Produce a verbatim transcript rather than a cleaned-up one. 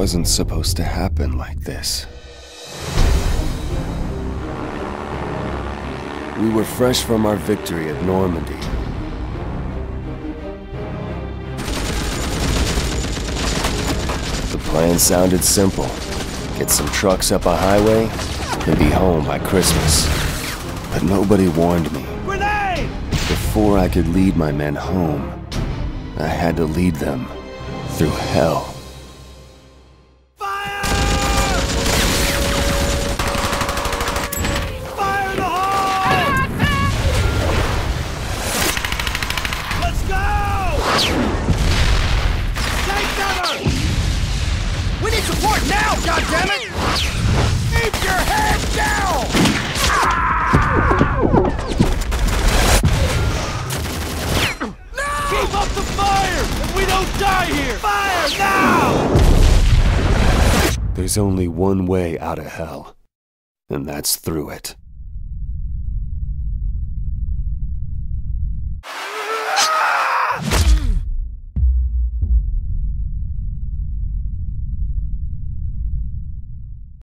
wasn't supposed to happen like this. We were fresh from our victory at Normandy. The plan sounded simple. Get some trucks up a highway and be home by Christmas. But nobody warned me. Grenade! Before I could lead my men home, I had to lead them through hell. Fire! Fire in the hole! Let's go! Take cover! We need support now, goddammit! Keep your head down! Keep up the fire, and we don't die here! Fire now! There's only one way out of hell, and that's through it.